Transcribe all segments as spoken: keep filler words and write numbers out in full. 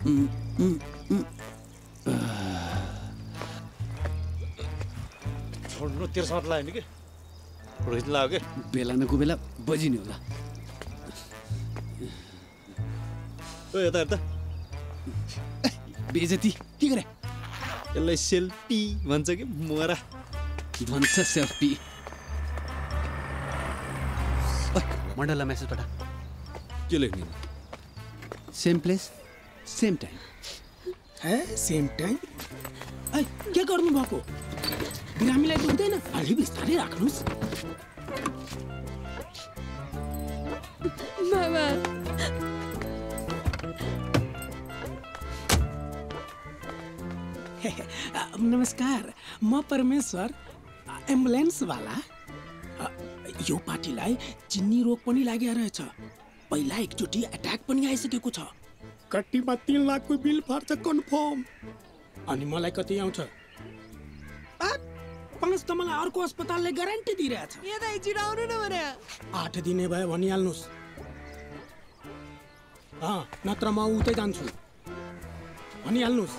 छोड्नु तेरो साथ लाग्यो नि के रोहित लाग्यो के बेला नको बेला बजिने होला ओ यता हेर्दा बेइज्जती के गरे यसलाई सेल्फी भन्छ कि मोरा भन्छ सेल्फी मण्डललाई मेसेज पठा के लेख्ने सेम प्लेस सेम टाइम है सेम टाइम ऐ के गर्नु भएको बिरामीलाई दुख्दैन अलि बिस्तारै राख्नुस् बाबा नमस्कार म परमेश्वर एम्बुलेन्स वाला यो पार्टीलाई चिन्नी रोग पनि लागेको रहेछ पहिला एकचोटि एट्याक पनि आइसकेको छ कट्टीमा तीन लाखको बिल फाट्छ कन्फर्म अनि मलाई कति आउँछ पाँच त मलाई अर्को अस्पतालले ग्यारेन्टी दिइरहेछ यहाँ एकचोटि आउनु न भने आठ दिने भयो भनिहाल्नुहोस् अँ नत्र म उतै जान्छु भनिहाल्नुहोस्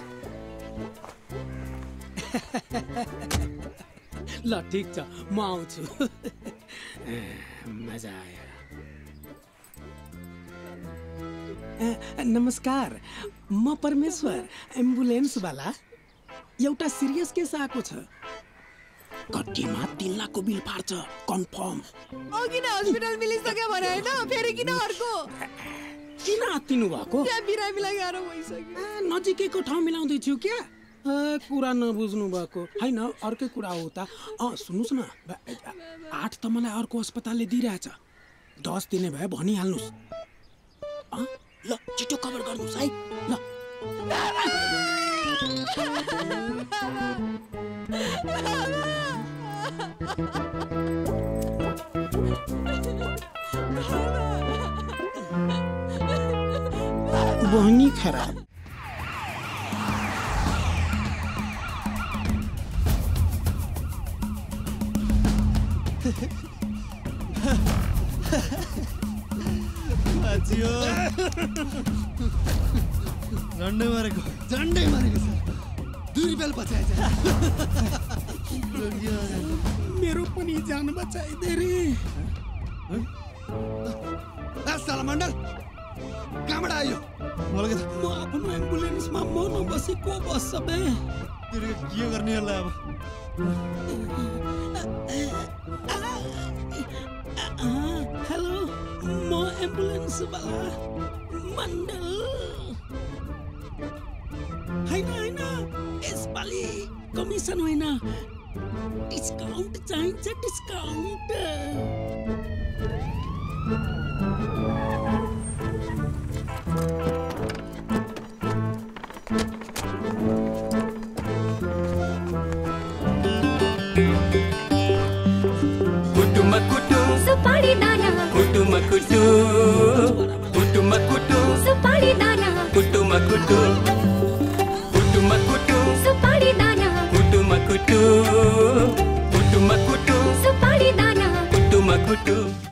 ल ठिक छ म आउँछु मजा आयो नमस्कार म परमेश्वर एम्बुलेन्स वाला एउटा सिरियस केस आएको छ कट्टीमा तीन लाखको बिल फाट्छ कन्फर्म अघि नै हस्पिटल मिलिसक्यो भने होइन फेरि किन अर्को किन आत्तिनु भएको त्यहाँ बिरामीलाई गाह्रो भइसक्यो नजिकैको ठाउँ मिलाउँदैछु क्या कुरा नबुझ्नु भएको होइन अर्कै कुरा हो त अँ सुन्नुहोस् न आठ त मलाई अर्को अस्पतालले दिइरहेछ दस दिने भए भनिहाल्नुहोस् ल छिटो कभर गर्नुहोस् है ल बहनी खराब झन्डै मारेको झन्डै मारेको छ दुई रुपियाँ बचाएछ मेरो पनि जान बचाइदे रे साला मण्डल कहाँबाट आयो मलाई म आफ्नो एम्बुलेन्समा म नबसी को बस्छ बे के गर्ने होला अब हेलो म एम्बुलेन्स वाला मण्डल होइन होइन यसपालि कमिसन होइन डिस्काउन्ट चाहिन्छ डिस्काउन्ट